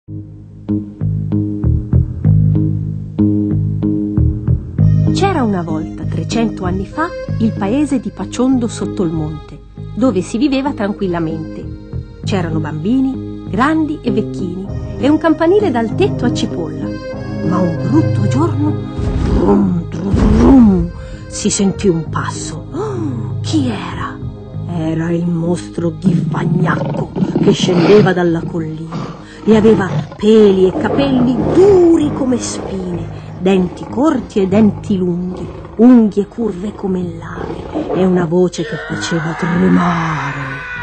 C'era una volta, 300 anni fa, il paese di Paciondo sotto il monte, dove si viveva tranquillamente. C'erano bambini, grandi e vecchini, e un campanile dal tetto a cipolla. Ma un brutto giorno, brum, brum, brum, si sentì un passo. Oh, chi era? Era il mostro Ghifagnacco che scendeva dalla collina e aveva peli e capelli duri come spine, denti corti e denti lunghi, unghie curve come lame e una voce che faceva tremare.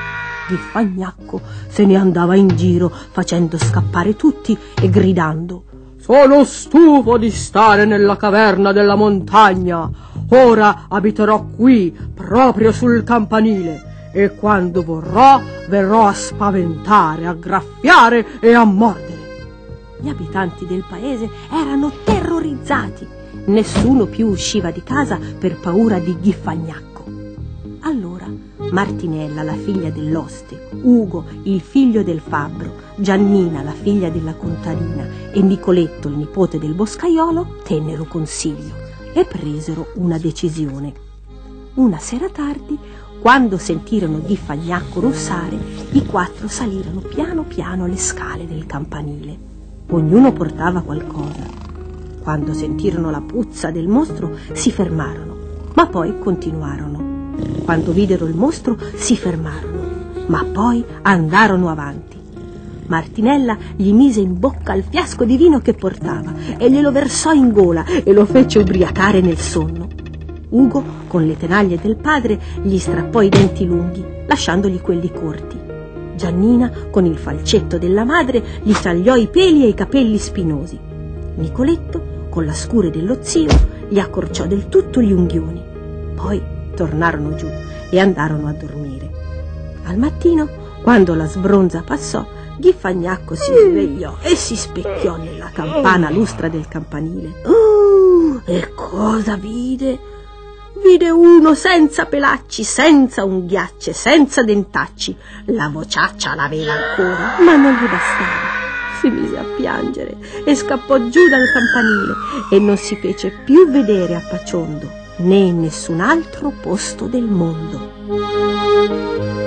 Ghifagnacco se ne andava in giro facendo scappare tutti e gridando: «Sono stufo di stare nella caverna della montagna. Ora abiterò qui, proprio sul campanile, e quando vorrò verrò a spaventare, a graffiare e a mordere». Gli abitanti del paese erano terrorizzati. Nessuno più usciva di casa per paura di Ghifagnacco. Allora Martinella, la figlia dell'oste, Ugo, il figlio del fabbro, Giannina, la figlia della contadina, e Nicoletto, il nipote del boscaiolo, tennero consiglio e presero una decisione. Una sera tardi, quando sentirono Ghifagnacco russare, i quattro salirono piano piano le scale del campanile. Ognuno portava qualcosa. Quando sentirono la puzza del mostro si fermarono, ma poi continuarono. Quando videro il mostro si fermarono, ma poi andarono avanti. Martinella gli mise in bocca il fiasco di vino che portava e glielo versò in gola e lo fece ubriacare nel sonno. Ugo, con le tenaglie del padre, gli strappò i denti lunghi, lasciandogli quelli corti. Giannina, con il falcetto della madre, gli tagliò i peli e i capelli spinosi. Nicoletto, con la scure dello zio, gli accorciò del tutto gli unghioni. Poi tornarono giù e andarono a dormire. Al mattino, quando la sbronza passò, Ghifagnacco si svegliò e si specchiò nella campana lustra del campanile. E cosa vide? Vide uno senza pelacci, senza unghiacce, senza dentacci. La vociaccia l'aveva ancora, ma non gli bastava. Si mise a piangere e scappò giù dal campanile e non si fece più vedere a Paciondo né in nessun altro posto del mondo.